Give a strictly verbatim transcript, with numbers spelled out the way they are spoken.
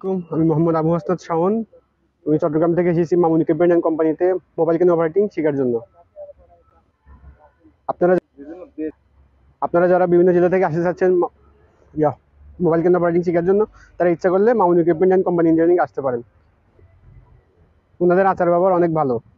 আলাইকুম, আমি মোহাম্মদ আবু হাসনাত শাওন। আমি চট্টগ্রাম থেকে এসেছি মামুন ইকুইপমেন্ট অ্যান্ড কোম্পানিতে মোবাইল কেন অপারেটিং শেখার জন্য। আপনারা আপনারা যারা বিভিন্ন জেলা থেকে আসতে চাচ্ছেন ম- ইয়া মোবাইল কেন অপারেটিং শেখার জন্য, তারা ইচ্ছা করলে Mamun equipment and company engineering আসতে পারেন। ওনাদের আচার ব্যবহার অনেক ভালো।